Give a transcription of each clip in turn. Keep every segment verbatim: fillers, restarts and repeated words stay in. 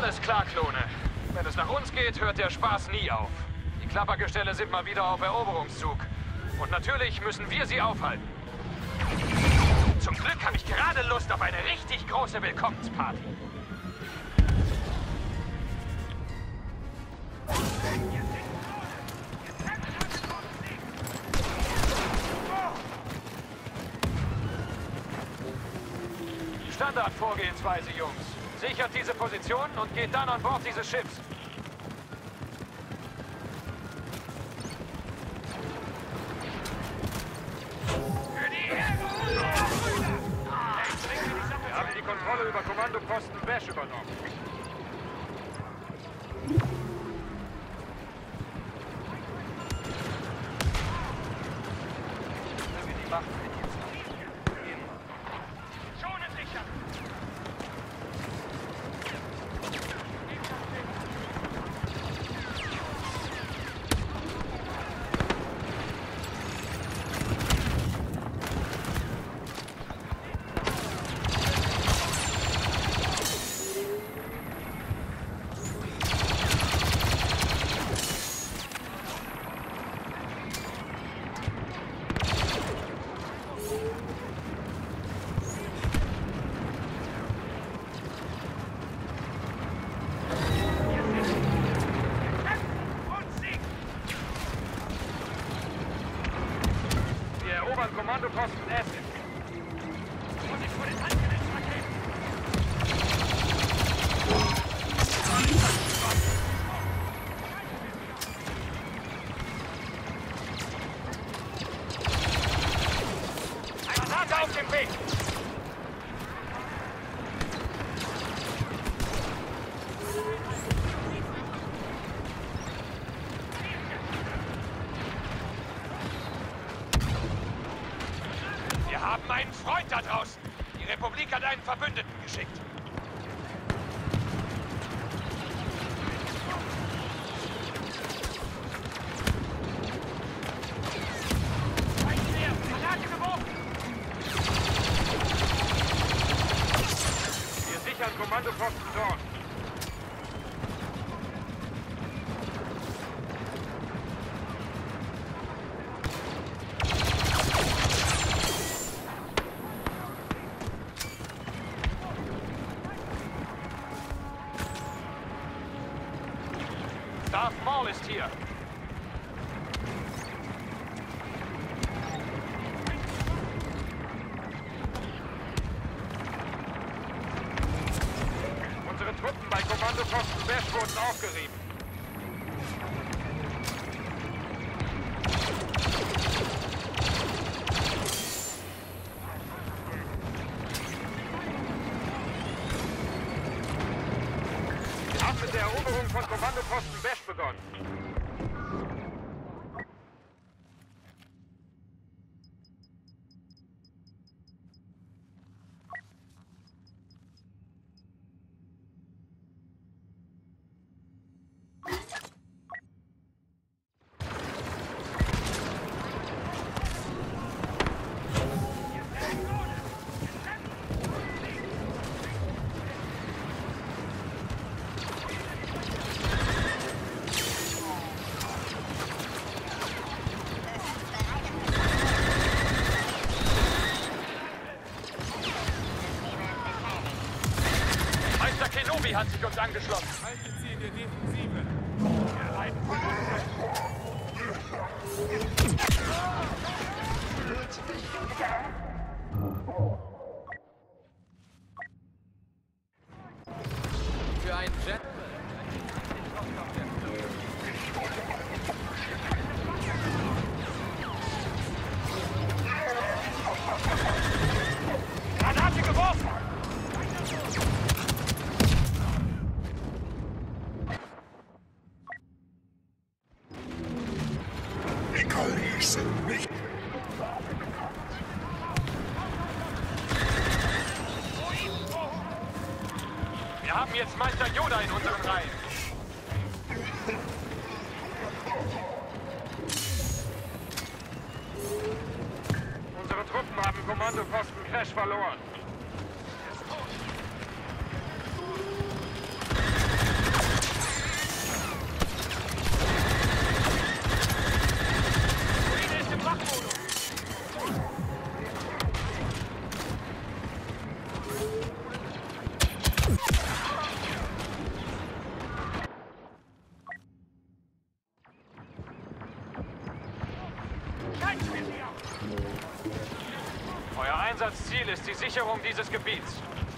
Alles klar, Klone. Wenn es nach uns geht, hört der Spaß nie auf. Die Klappergestelle sind mal wieder auf Eroberungszug. Und natürlich müssen wir sie aufhalten. Zum Glück habe ich gerade Lust auf eine richtig große Willkommensparty. Standardvorgehensweise, Jungs. Sichert diese Position und geht dann an Bord dieses Schiffs. Wir haben die Kontrolle über Kommandoposten Bash übernommen. Die Macht schonen sicher! Kommandoposten Essen. Und ich wurde angesetzt, Raketen. Ein Granate auf dem Weg. Wir haben einen Freund da draußen. Die Republik hat einen Verbündeten geschickt. Wir sichern Kommandoposten dort. Darth Maul ist hier. Unsere Truppen bei Kommandoposten Bash wurden aufgerieben. Wir haben mit der Eroberung von Kommandoposten Bash begonnen. Kenobi hat sich uns angeschlossen. Halten Sie in der Defensive. Wir leiten von Für einen Jet. Granate geworfen! Nicht. Wir haben jetzt Meister Yoda in unseren Reihen. Unsere Truppen haben Kommandoposten Crash verloren. Euer Einsatzziel ist die Sicherung dieses Gebiets.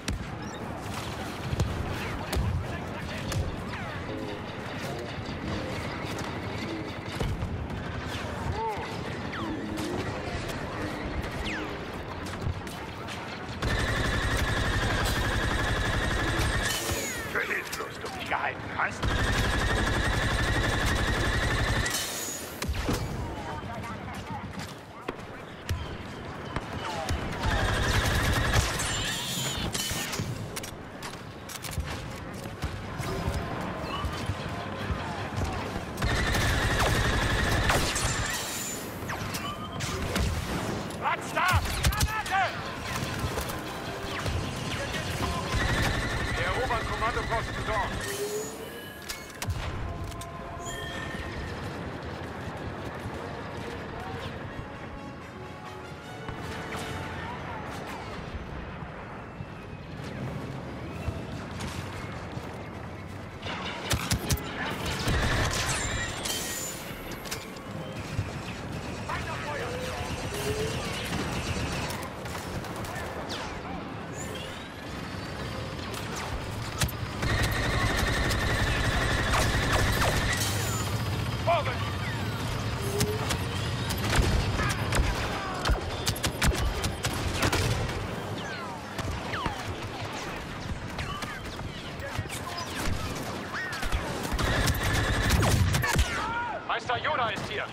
Meister Yoda ist hier.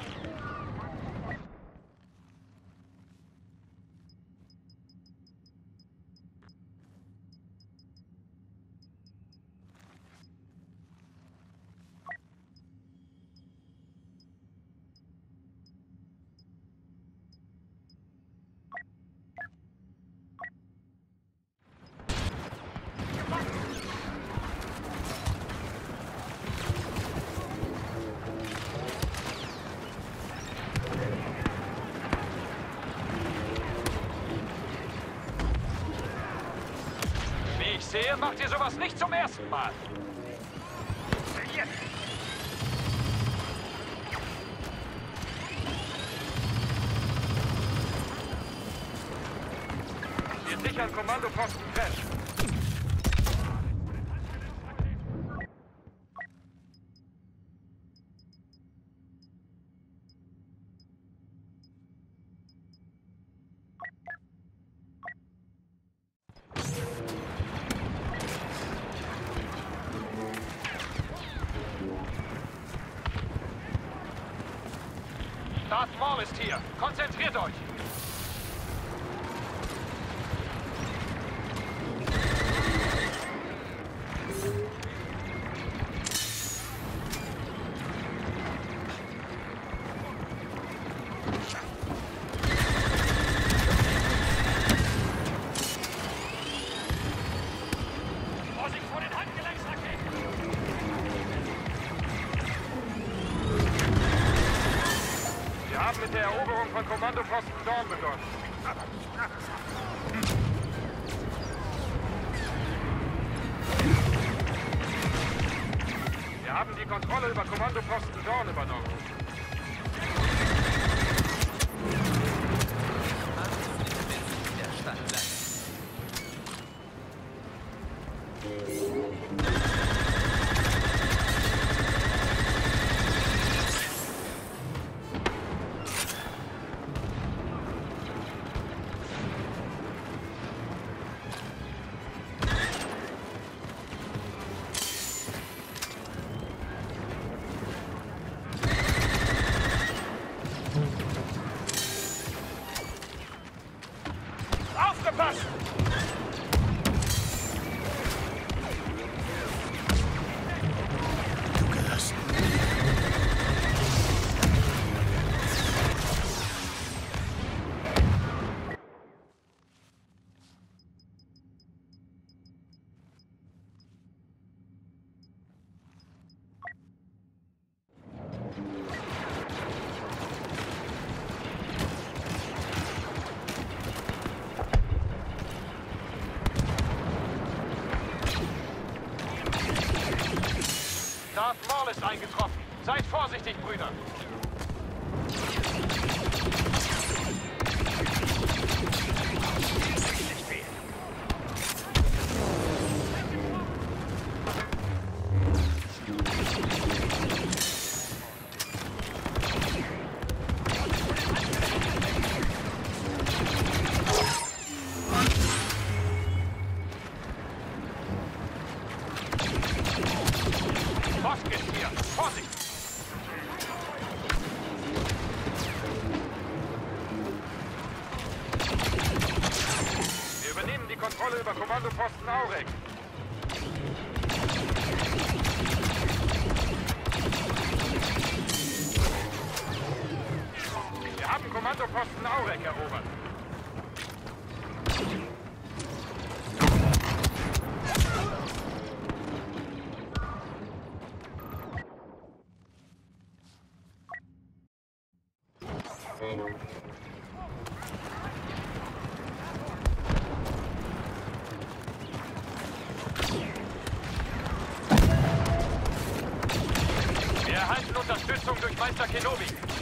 Ich sehe, macht ihr sowas nicht zum ersten Mal. Wir sichern Kommandoposten Crash. Darth Maul ist hier. Konzentriert euch! Vorsicht vor den Handgelenksraketen! Wir haben mit der Eroberung von Kommandoposten Dawn begonnen. Wir haben die Kontrolle über Kommandoposten Dawn übernommen. Aufgepasst! Zugelassen. Darth Maul ist eingetroffen. Seid vorsichtig, Brüder. Posten ist hier. Vorsicht! Wir übernehmen die Kontrolle über Kommandoposten Aurek. Wir haben Kommandoposten Aurek erobert. Wir erhalten Unterstützung durch Meister Kenobi.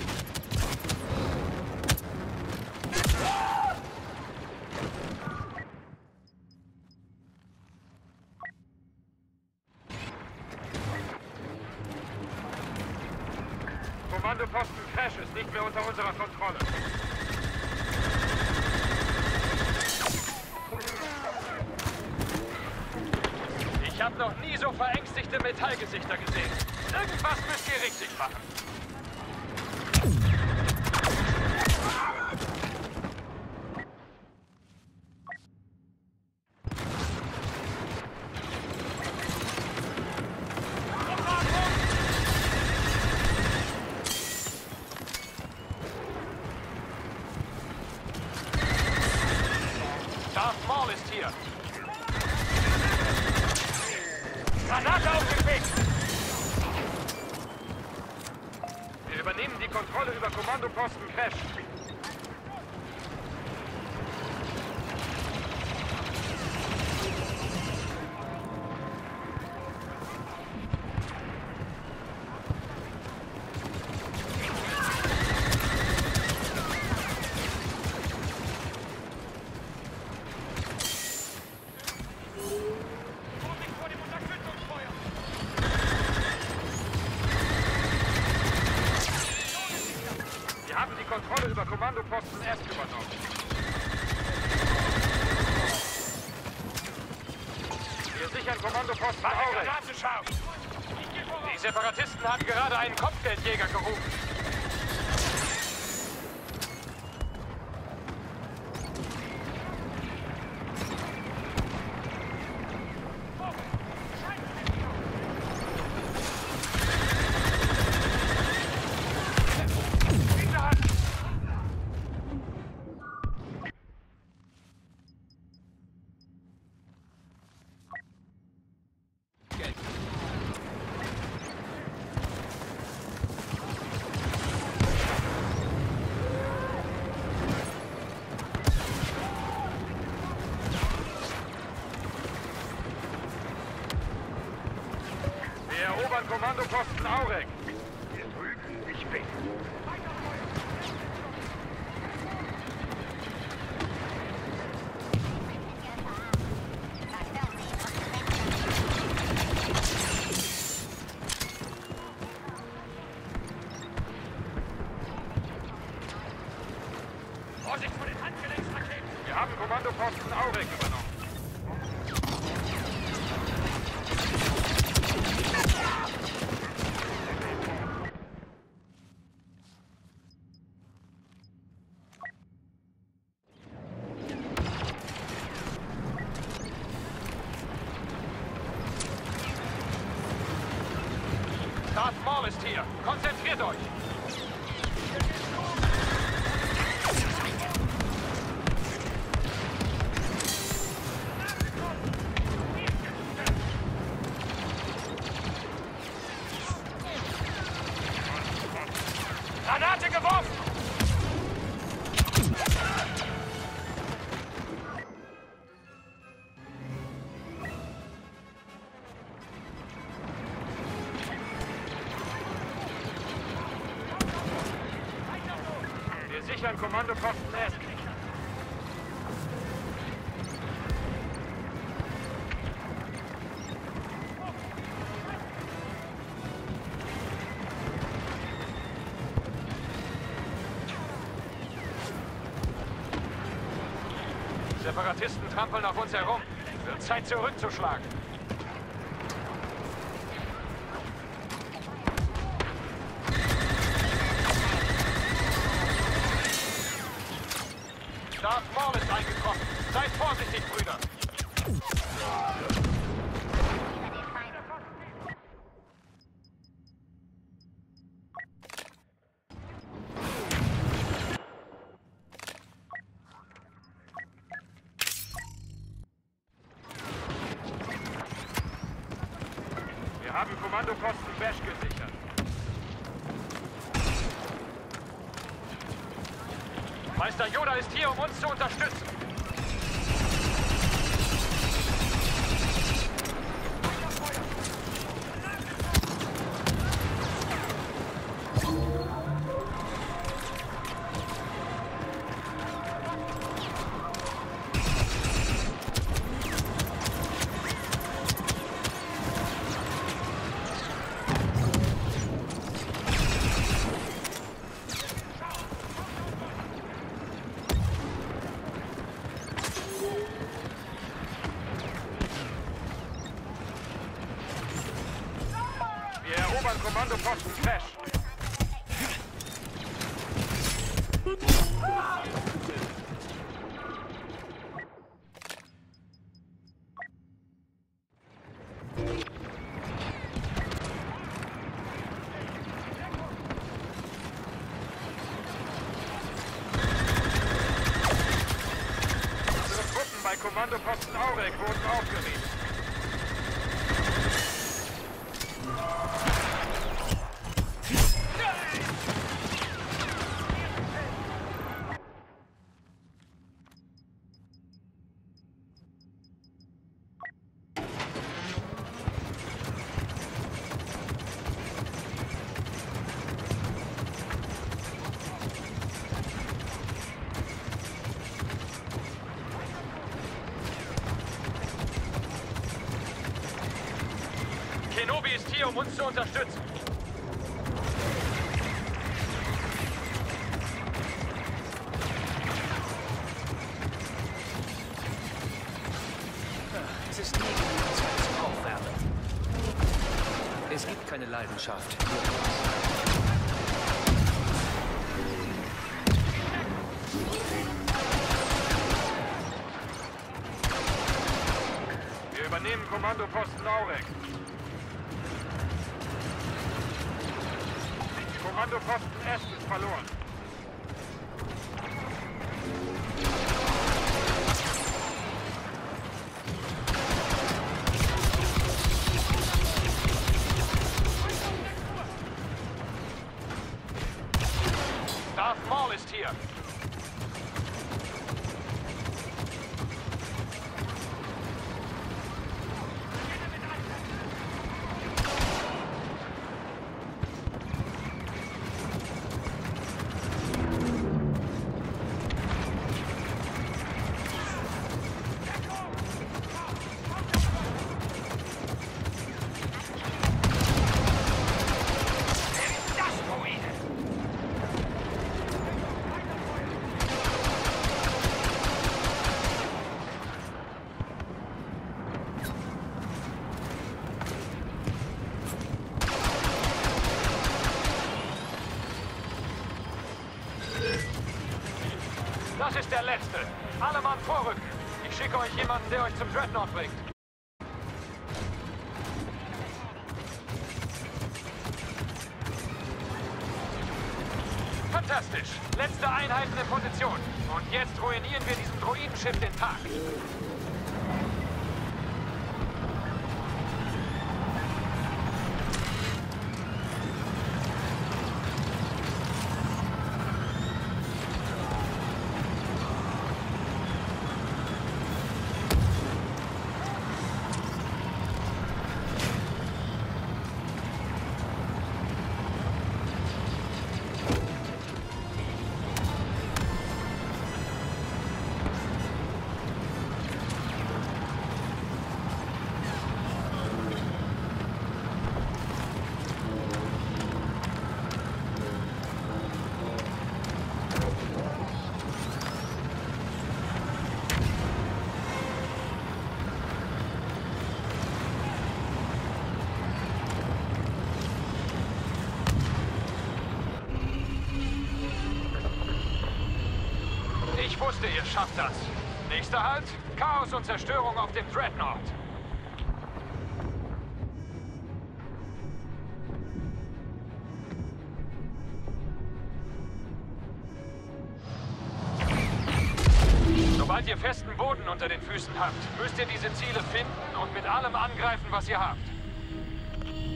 Kommandoposten Crash ist nicht mehr unter unserer Kontrolle. Ich habe noch nie so verängstigte Metallgesichter gesehen. Irgendwas müsst ihr richtig machen. Darth Maul ist hier. Granate auf den Weg! Wir übernehmen die Kontrolle über Kommandoposten Crash. Wir haben die Kontrolle über Kommandoposten S übernommen. Wir sichern Kommandoposten Aurek. Die Separatisten haben gerade einen Kopfgeldjäger gerufen. Wir erobern Kommandoposten Aurek. Hier drüben, ich bin. Vorsicht vor den Handgelenksraketen! Wir haben Kommandoposten Aurek übernommen. Darth Maul ist hier. Konzentriert euch! Granate geworfen! Wir sichern Kommandoposten S. Separatisten trampeln auf uns herum. Wird Zeit zurückzuschlagen. haben Kommandoposten Bash gesichert. Meister Yoda ist hier, um uns zu unterstützen. Kommandoposten Bash. Unsere Truppen bei Kommandoposten Aurek wurden aufgerieben. Kenobi ist hier, um uns zu unterstützen. Es ist nie genug Zeit zum Aufwärmen. Es gibt keine Leidenschaft. Wir übernehmen Kommandoposten Aurek. Kommandoposten S ist verloren. Darth Maul ist hier. Das ist der letzte. Alle Mann vorrücken. Ich schicke euch jemanden, der euch zum Dreadnought bringt. Fantastisch. Letzte Einheiten in Position. Und jetzt ruinieren wir diesem Droidenschiff den Tag. Ich wusste, ihr schafft das. Nächster Halt, Chaos und Zerstörung auf dem Dreadnought. Sobald ihr festen Boden unter den Füßen habt, müsst ihr diese Ziele finden und mit allem angreifen, was ihr habt.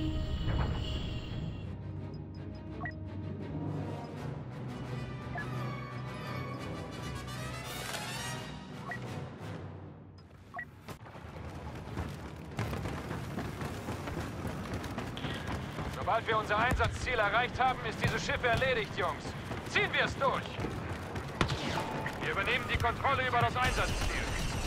Sobald wir unser Einsatzziel erreicht haben, ist dieses Schiff erledigt, Jungs. Ziehen wir es durch! Wir übernehmen die Kontrolle über das Einsatzziel.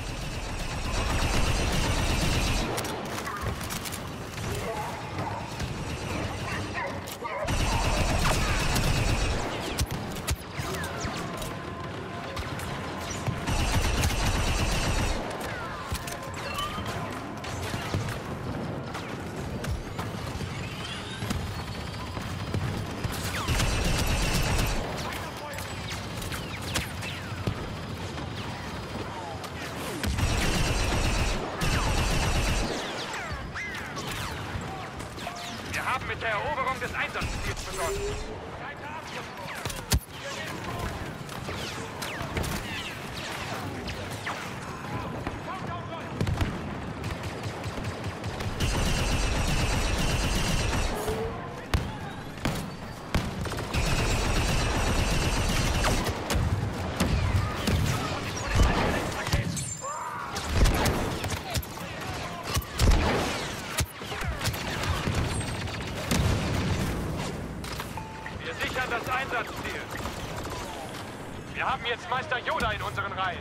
Mit der Eroberung des Einsatzziels begonnen. Das Einsatzziel. Wir haben jetzt Meister Yoda in unseren Reihen.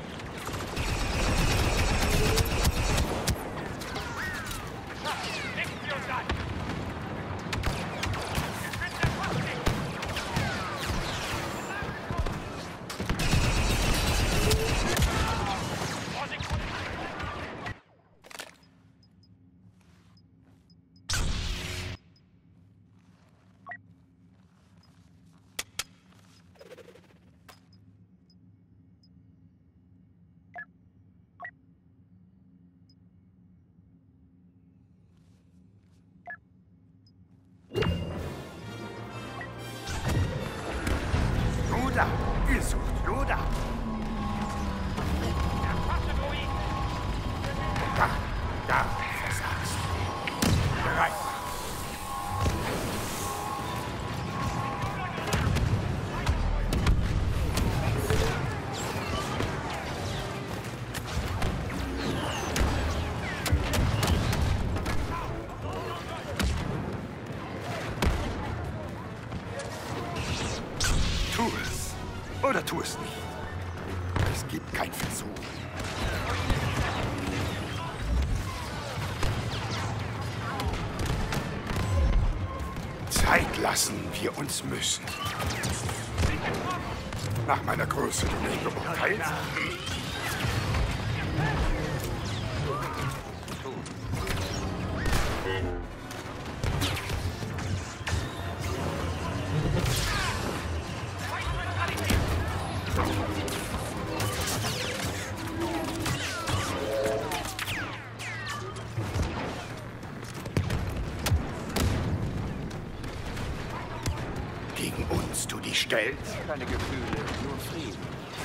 Lenken Sie uns an! Yoda! Ihr sucht Yoda! Da, da, versagst du. Bereit machen. Tu es. Oder tu es nicht. Es gibt kein Versuch. Zeit lassen wir uns müssen. Nach meiner Größe Genehmigkeit. Gegen uns du dich stellst? Keine Gefühle, nur Frieden.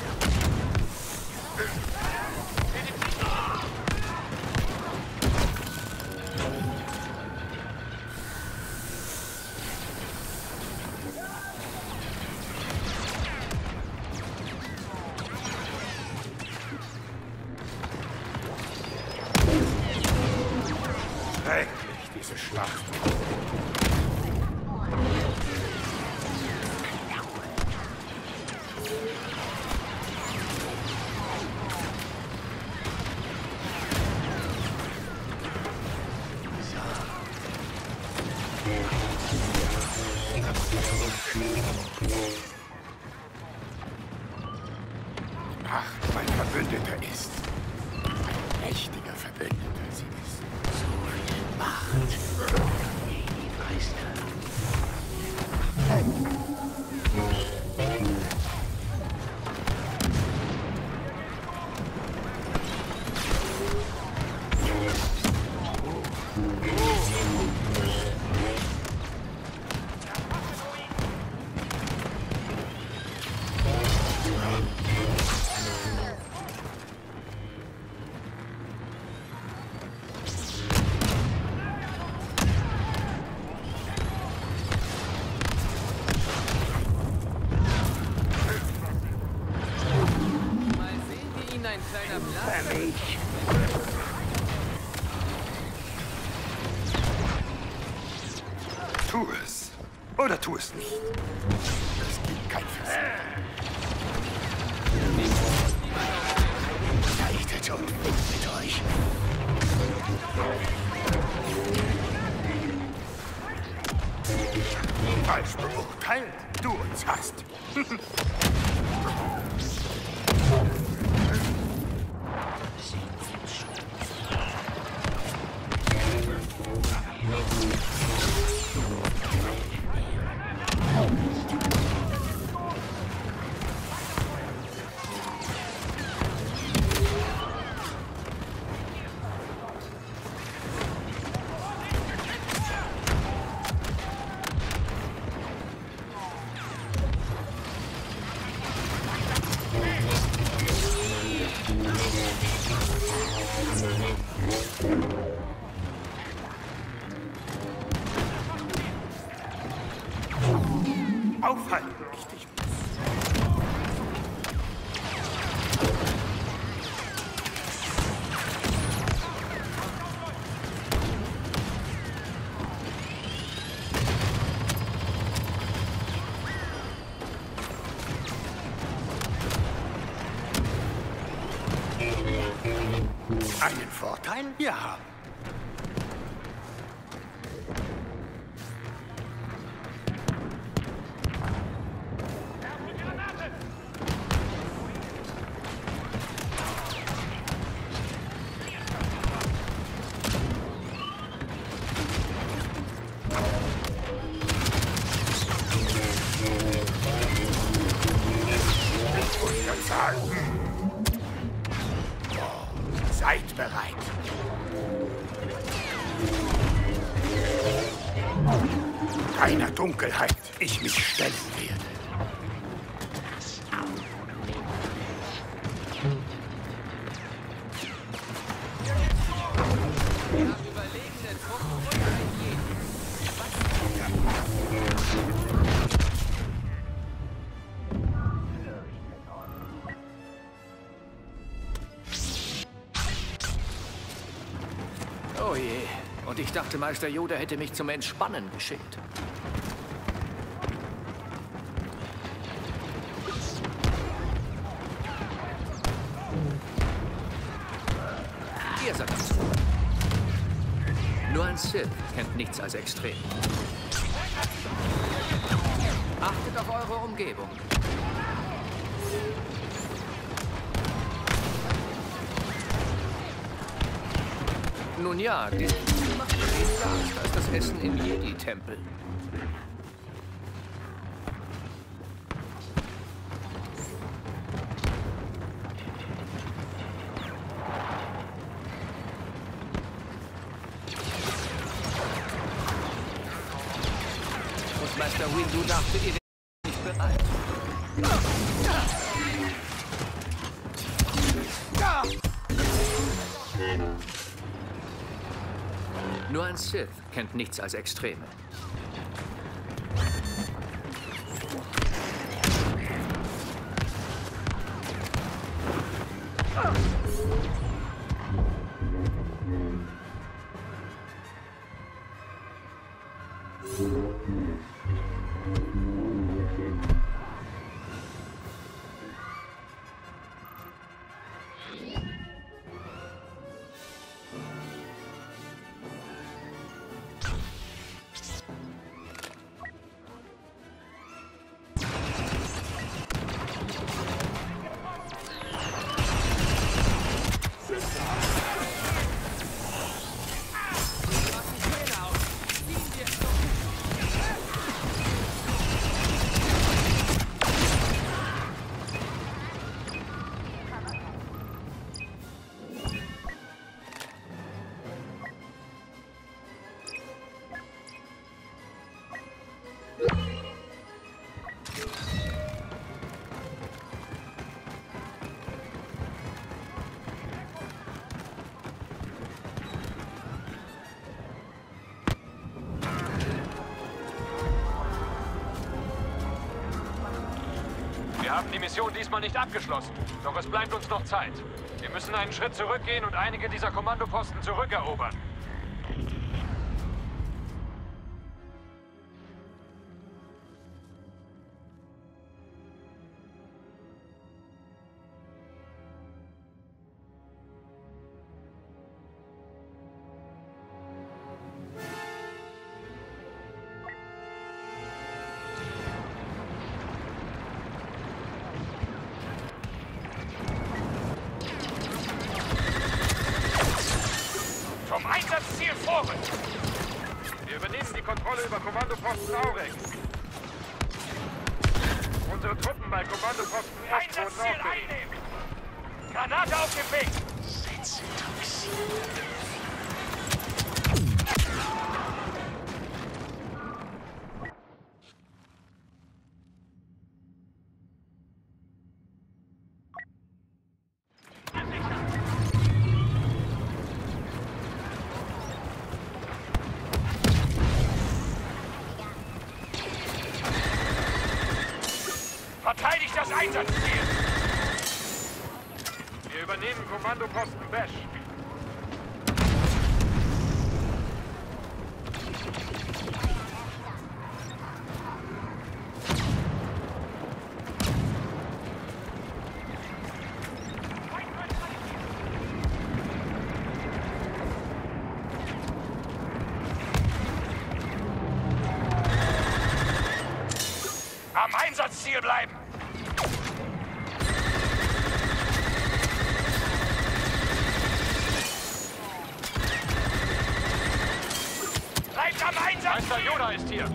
Schrecklich, diese Schlacht. Macht mein Verbündeter ist. Ein mächtiger Verbündeter sie ist. So viel Macht. Die Meister. Tu es. Oder tu es nicht. Es gibt kein Versagen. Leitet und mit euch. Falsch beurteilt, du uns hast. Aufhalten, richtig. Einen Vorteil wir haben. Seid bereit. Keiner Dunkelheit ich mich stellen werde. Oh je. Und ich dachte, Meister Yoda hätte mich zum Entspannen geschickt. Ihr seid das. Nur ein Sith kennt nichts als extrem. Achtet auf eure Umgebung. Nun ja, die macht mir weniger Angst als das Essen im Jedi-Tempel. Und Meister Windu dachte, ihr wärt nicht bereit. Nur ein Sith kennt nichts als Extreme. Wir haben die Mission diesmal nicht abgeschlossen, doch es bleibt uns noch Zeit. Wir müssen einen Schritt zurückgehen und einige dieser Kommandoposten zurückerobern. übernehmen die Kontrolle über Kommandoposten Aurek. Unsere Truppen bei Kommandoposten Ost wurden aufgegeben. Granate auf dem Weg! Setze Toxin. Verteidigt das Einsatzziel! Wir übernehmen Kommandoposten Besch. Am Einsatzziel bleiben! Bleibt am Einsatz! Meister Yoda ist hier!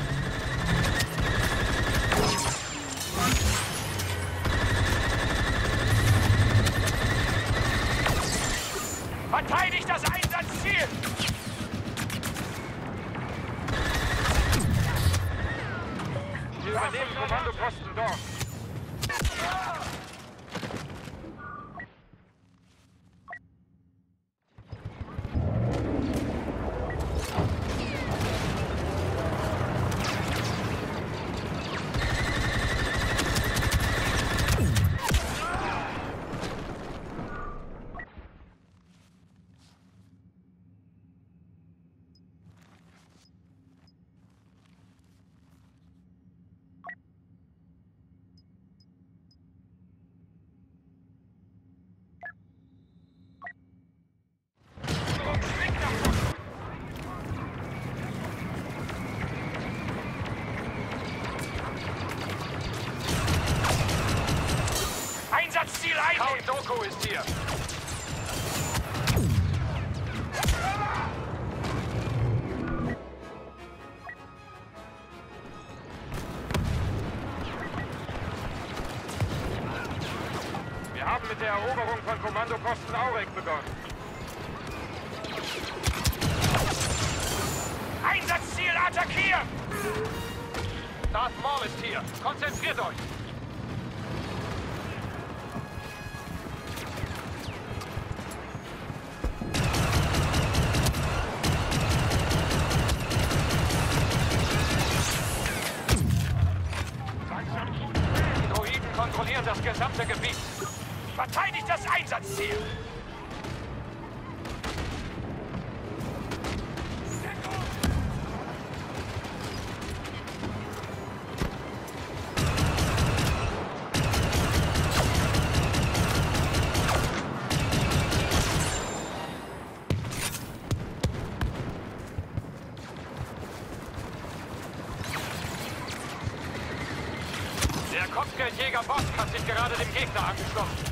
Verteidigt das Einsatzziel! Wir übernehmen Kommandoposten dort. Einsatzziel einnehmen! Count Dooku ist hier! Wir haben mit der Eroberung von Kommandoposten Aurek begonnen. Einsatzziel attackieren! Darth Maul ist hier! Konzentriert euch! Kontrollieren das gesamte Gebiet. Verteidigt das Einsatzziel. Der Kopfgeldjäger Boss hat sich gerade dem Gegner angeschlossen.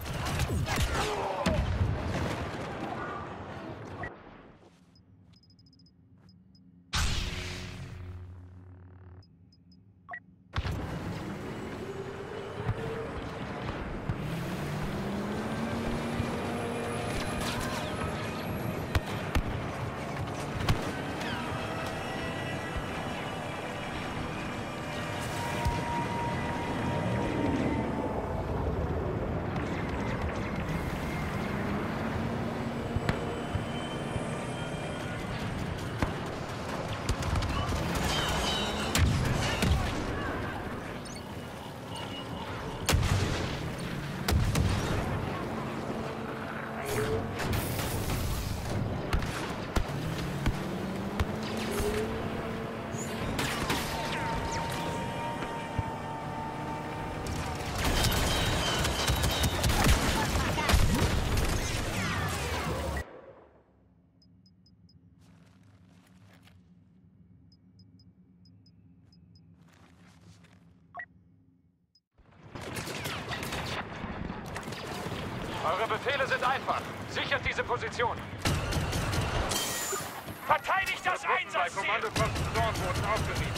Eure Befehle sind einfach. Sichert diese Position. Verteidigt das Einsatzziel! Kommandoposten Dorn wurden aufgerieben.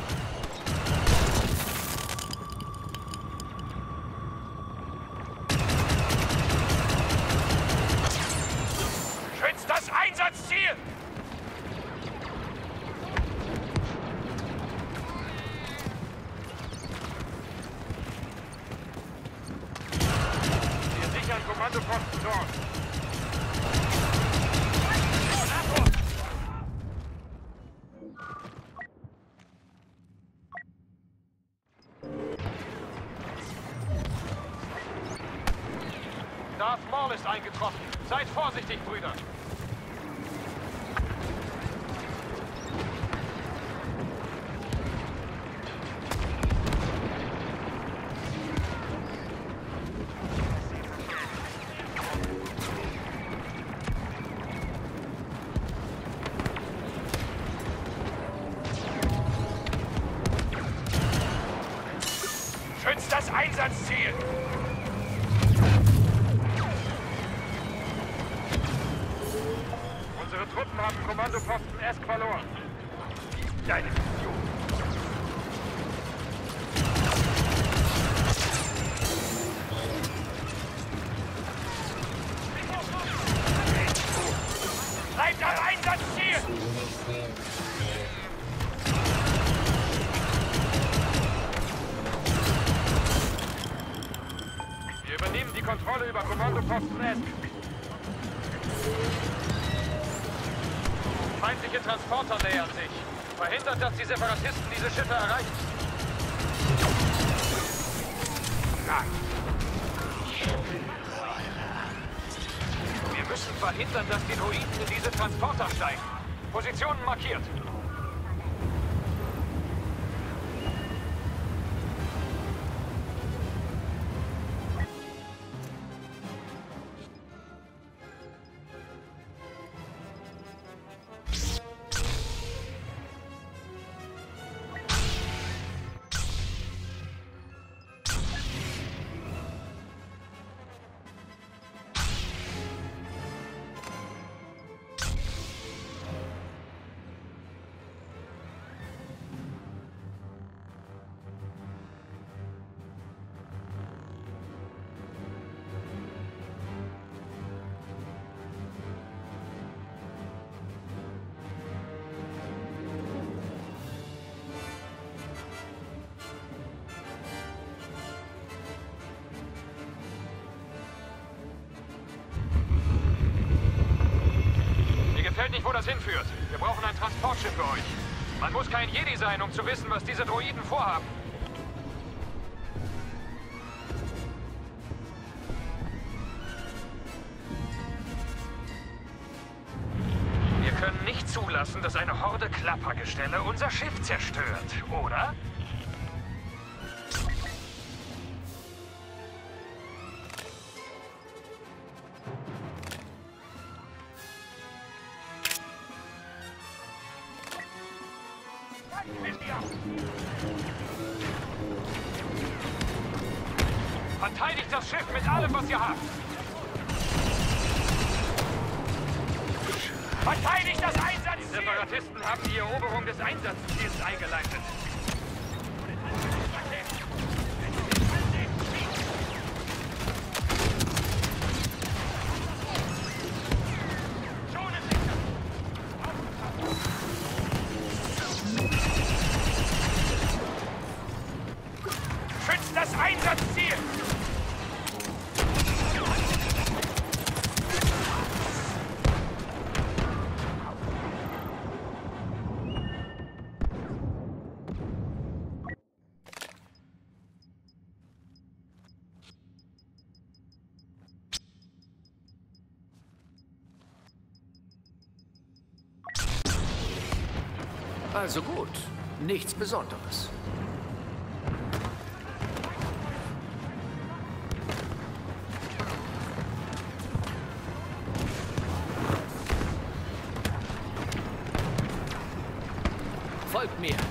Schützt das Einsatzziel! Wir sichern Kommandoposten Dorn. Darth Maul ist eingetroffen. Seid vorsichtig, Brüder. Schützt das Einsatzziel! Unsere Truppen haben Kommandoposten Esk verloren. Deine Mission. Bleibt am Einsatzziel! Wir übernehmen die Kontrolle über Kommandoposten Esk. Feindliche Transporter nähern sich. Verhindert, dass die Separatisten diese Schiffe erreichen. Wir müssen verhindern, dass die Droiden in diese Transporter steigen. Positionen markiert. Fällt nicht, wo das hinführt. Wir brauchen ein Transportschiff für euch. Man muss kein Jedi sein, um zu wissen, was diese Droiden vorhaben. Wir können nicht zulassen, dass eine Horde Klappergestelle unser Schiff zerstört, oder? Verteidigt das Schiff mit allem, was ihr habt! Verteidigt das Einsatzziel! Die Separatisten haben die Eroberung des Einsatzziels eingeleitet. Schützt das Einsatzziel! Also gut, nichts Besonderes. Folgt mir.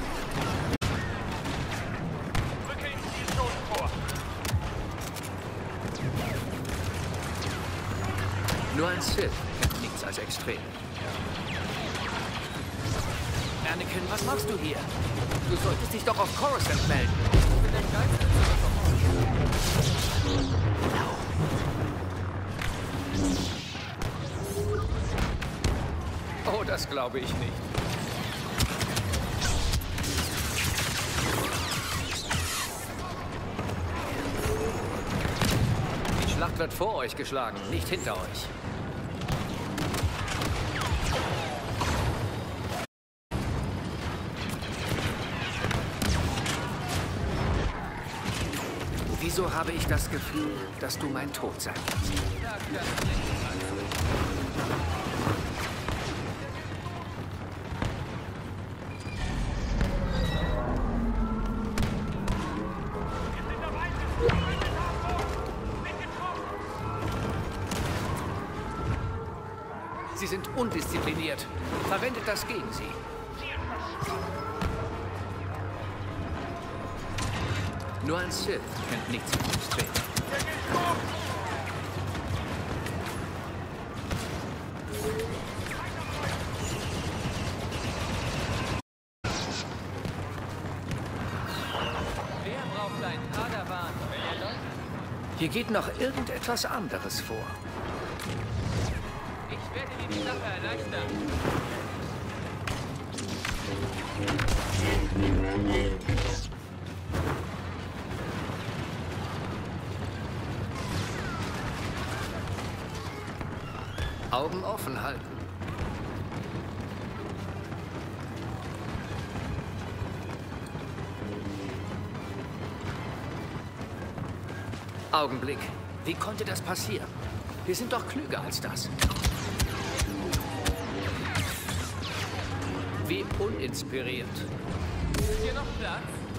Rücke ins Zielzonen vor. Nur ein Sith kennt nichts als extrem. Anakin, was machst du hier? Du solltest dich doch auf Coruscant melden. Ich bin dein Geist. Oh, das glaube ich nicht. Die Schlacht wird vor euch geschlagen, nicht hinter euch. Wieso habe ich das Gefühl, dass du mein Tod sein kannst? Sie sind undiszipliniert. Verwendet das gegen sie. Nur ein Sith kennt nichts von Extrem. Wer braucht einen Padawan? Hier geht noch irgendetwas anderes vor. Ich werde dir die Sache erleichtern. Augen offen halten. Augenblick. Wie konnte das passieren? Wir sind doch klüger als das. Wie uninspiriert. Ist hier noch Platz?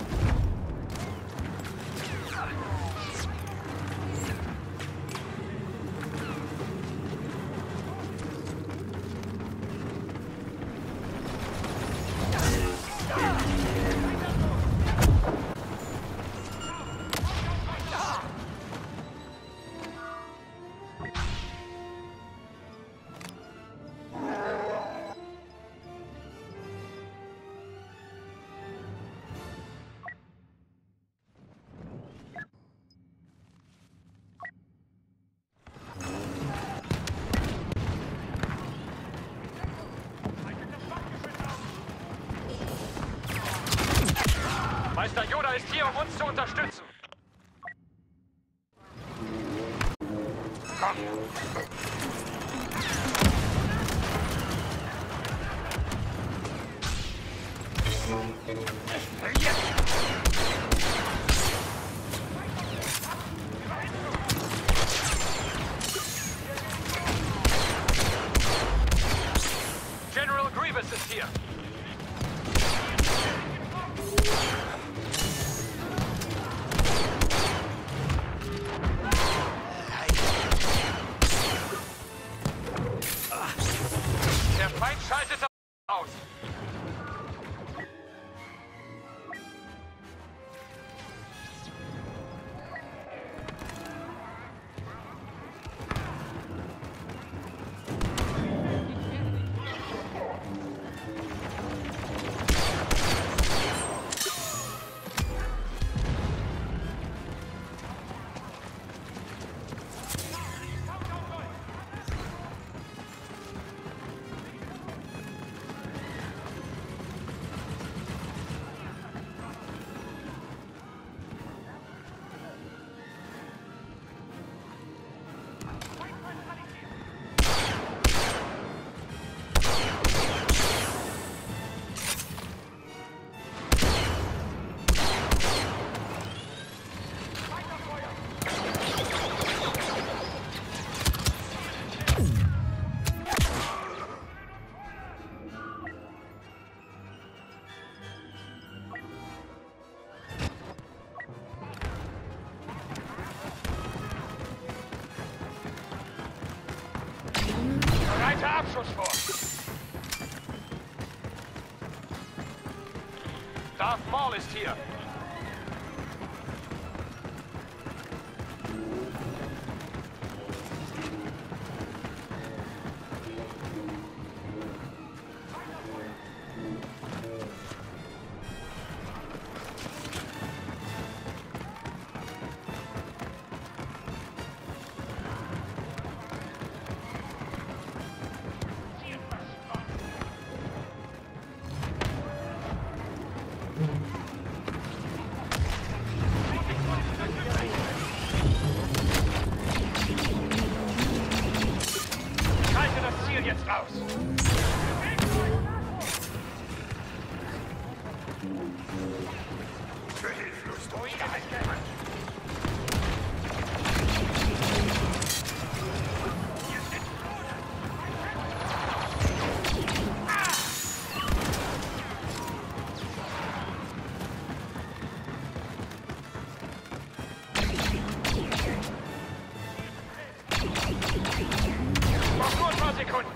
Meister Yoda ist hier, um uns zu unterstützen. Komm. General Grievous ist hier. Der Feind schaltet aus. Bereite Abschuss vor. Darth Maul ist hier. das Ziel jetzt raus! Für Hilflosigkeit. Noch nur ein paar Sekunden!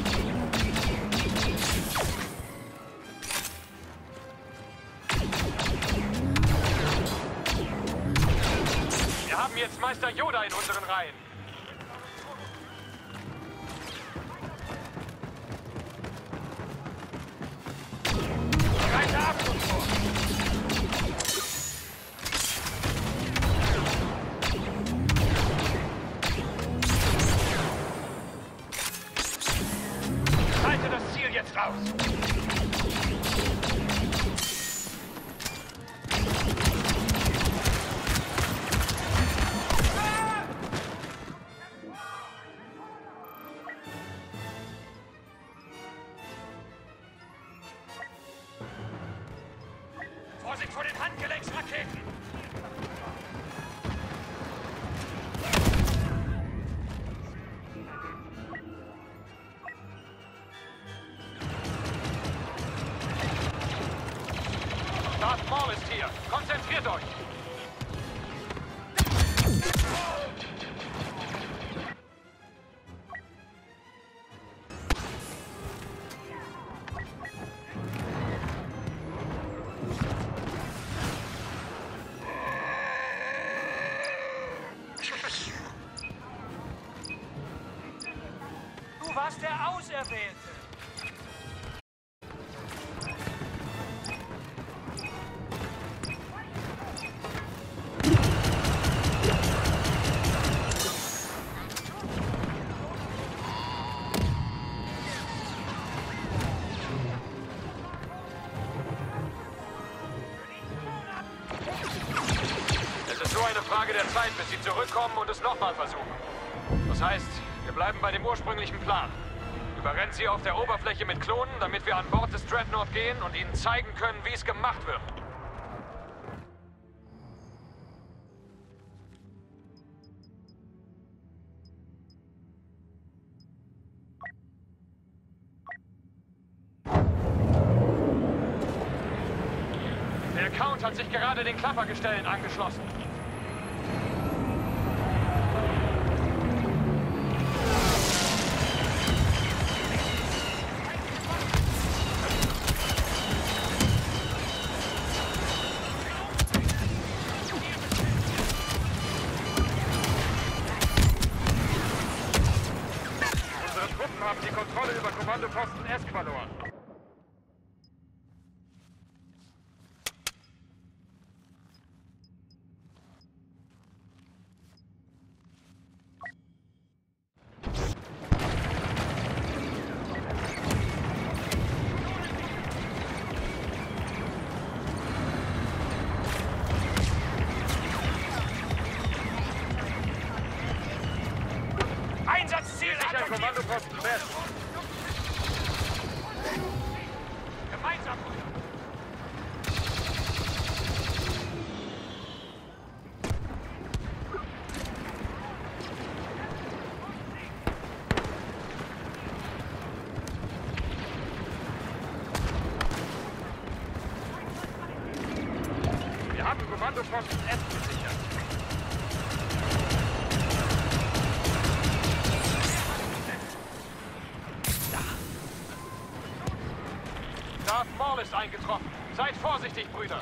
Wir haben jetzt Meister Yoda in unseren Reihen. Breiter Abschluss vor! Halte das Ziel jetzt raus! Vorsicht vor den Handgelenksraketen! Darth Maul ist hier. Konzentriert euch. Du warst der Auserwählte! Es ist nur eine Frage der Zeit, bis sie zurückkommen und es nochmal versuchen. Das heißt, wir bleiben bei dem ursprünglichen Plan. Überrennt sie auf der Oberfläche mit Klonen, damit wir an Bord des Dreadnought gehen und ihnen zeigen können, wie es gemacht wird. Der Count hat sich gerade den Klappergestellen angeschlossen. Unsere Truppen haben die Kontrolle über Kommandoposten Esk verloren. Einsatzziel sicher Kommandoposten West. Gemeinsam. Wir haben Kommandoposten F gesichert. Darth Maul ist eingetroffen. Seid vorsichtig, Brüder.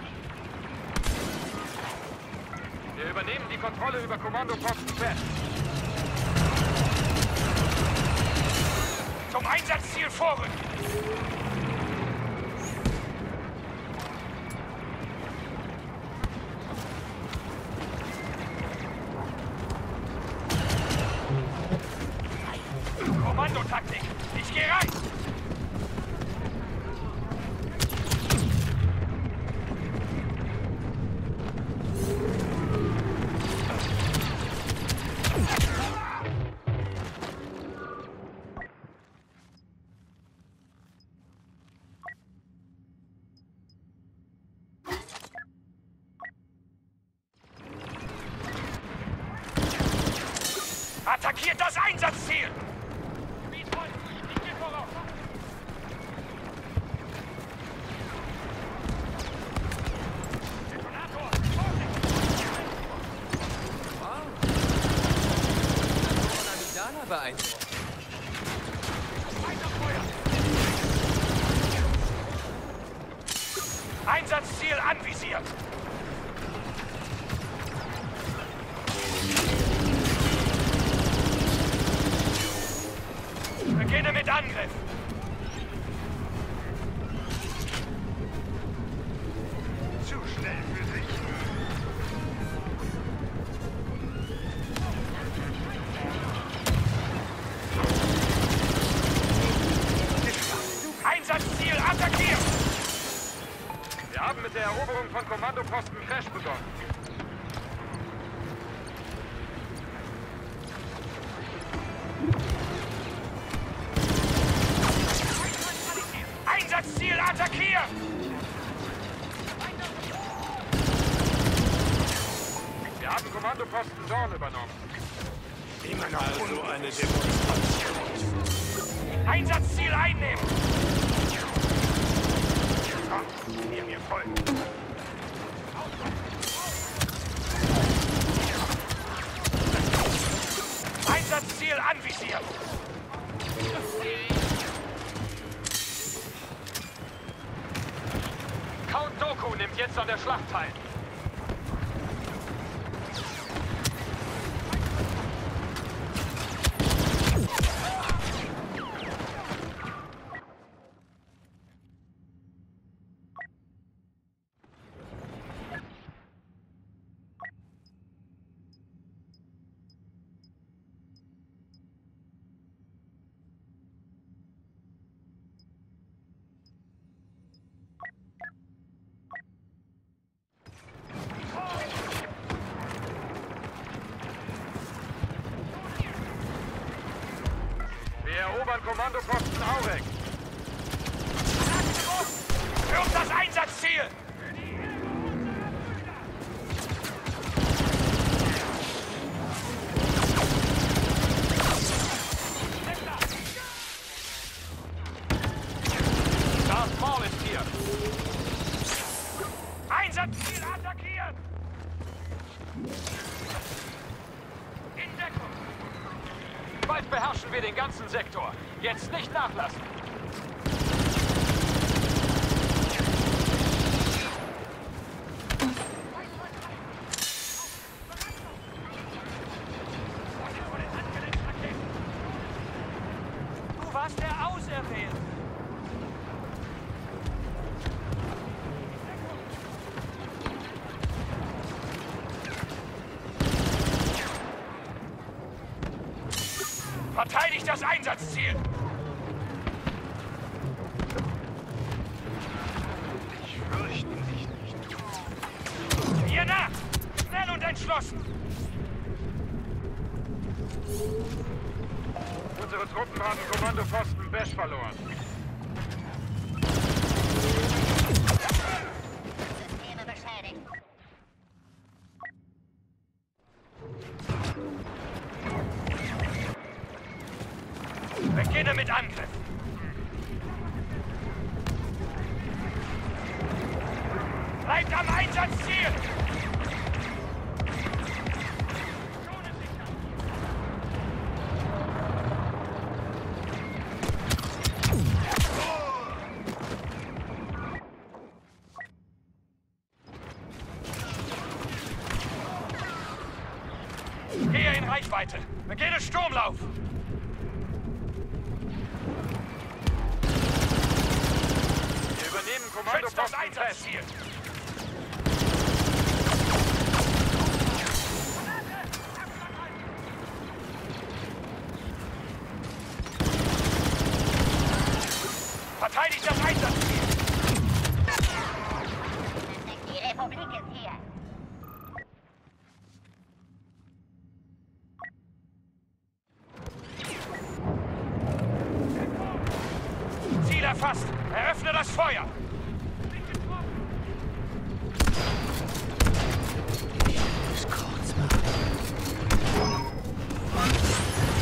Wir übernehmen die Kontrolle über Kommandoposten West. Zum Einsatzziel vorrücken! Kommandotaktik! Ich gehe rein! Attackiert das Einsatzziel! Gebietsvoll, ich gehe voraus! Detonator! Wow. Von Amidala beeindruckt. Einsatzziel anvisiert! Beginne mit Angriff! Zu schnell für sich. Einsatzziel attackiert! Wir haben mit der Eroberung von Kommandoposten Crash begonnen. Einsatzziel attackiert! Wir haben Kommandoposten Dorn übernommen. Immer noch also eine Demonstration. Einsatzziel einnehmen! Komm, mir mir folgen. Einsatzziel anvisiert! Count Dooku nimmt jetzt an der Schlacht teil. Wir erobern Kommandoposten Aurek. Für das Einsatzziel! Darth Maul ist hier. Einsatzziel attackiert! In Deckung! Bald beherrschen wir den ganzen Sektor. Jetzt nicht nachlassen. Du warst der Auserwählte! Verteidigt das Einsatzziel! Ich fürchte dich nicht. Hier nach! Schnell und entschlossen! Unsere Truppen haben Kommandoposten Besch verloren. Systeme beschädigt. Beginne mit Angriff! Bleibt am Einsatzziel! Gehe in Reichweite! Beginne Sturmlauf! Wir übernehmen Kommandoposten Einsatzziel! Verteidigt das Einsatzziel! Die Republik ist hier. Ziel erfasst! Eröffne das Feuer! Kurz machen.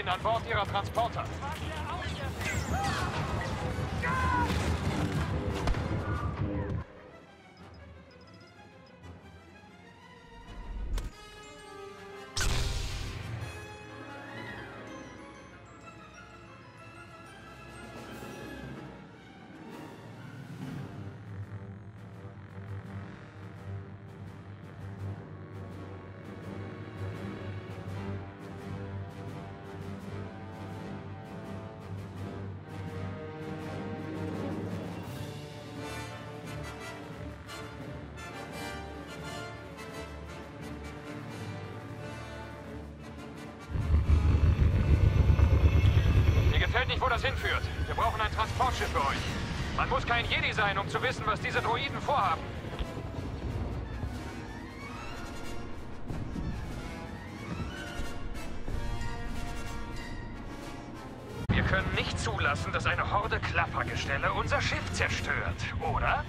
an Bord ihrer Transporter. Nicht, wo das hinführt. Wir brauchen ein Transportschiff für euch. Man muss kein Jedi sein, um zu wissen, was diese Droiden vorhaben. Wir können nicht zulassen, dass eine Horde Klappergestelle unser Schiff zerstört, oder?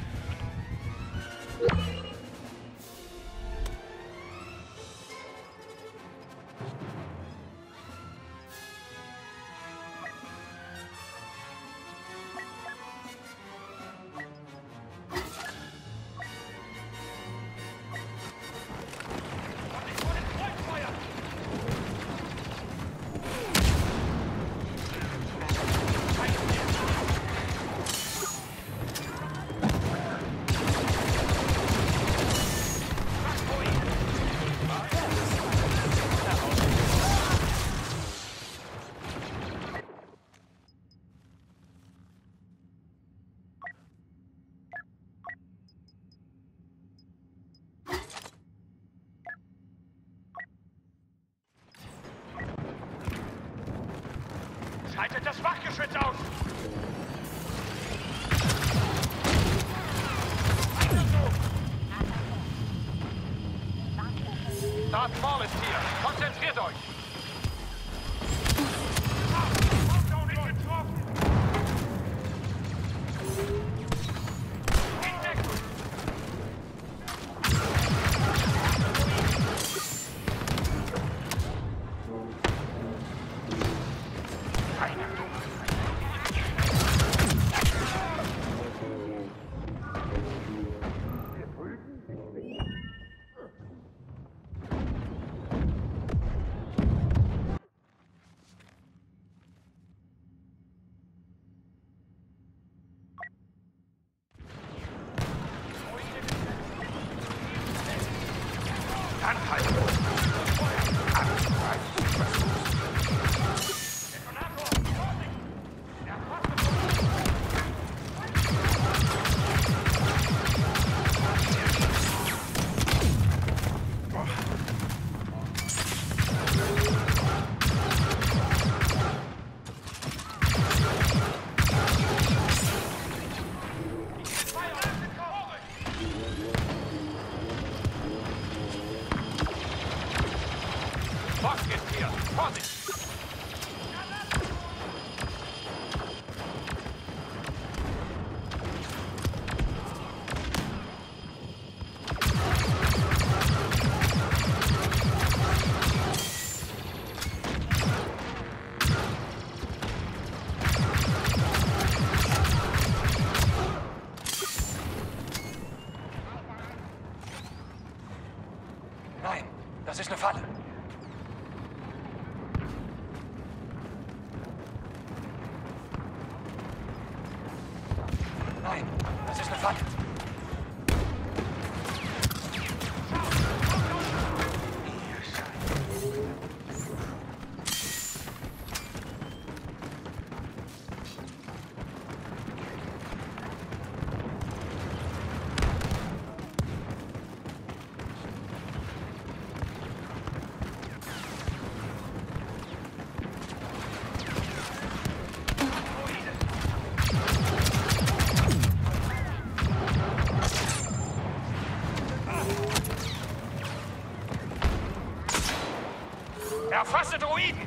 Haltet das Wachgeschütz aus! Darth Maul ist hier. Konzentriert euch! Nein, das ist eine Falle. Nein, das ist eine Falle. Erfasse Droiden!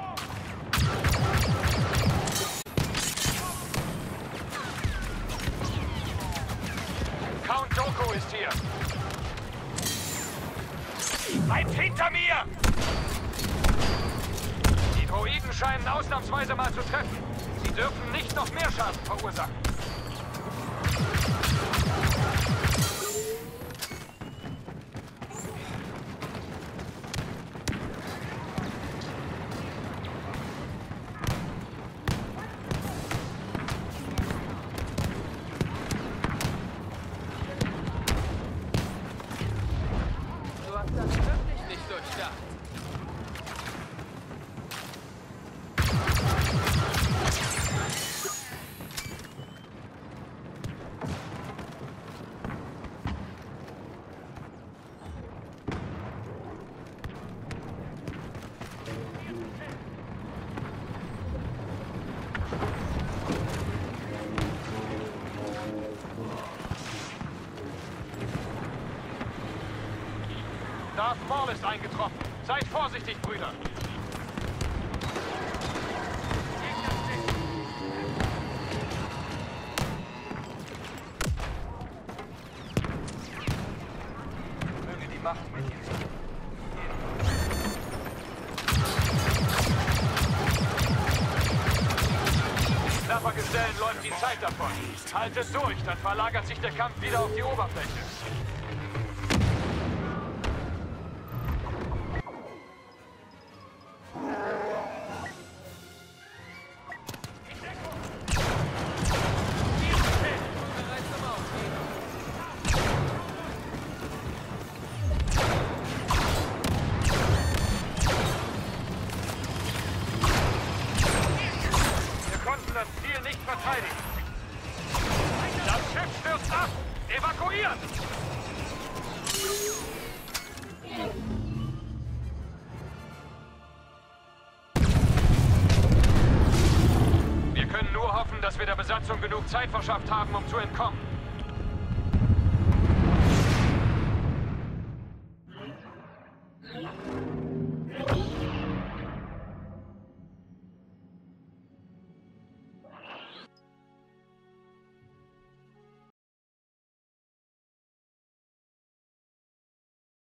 Count Dooku ist hier! Bleibt hinter mir! Die Droiden scheinen ausnahmsweise mal zu treffen. Sie dürfen nicht noch mehr Schaden verursachen. Du hast das wirklich nicht durchdacht. Darth Maul ist eingetroffen. Seid vorsichtig, Brüder. Möge die Macht mit dir sein. Klappergestellen läuft die Zeit davon. Haltet durch, dann verlagert sich der Kampf wieder auf die Oberfläche. Das Ziel nicht verteidigen. Das Schiff stürzt ab. Evakuieren! Wir können nur hoffen, dass wir der Besatzung genug Zeit verschafft haben, um zu entkommen.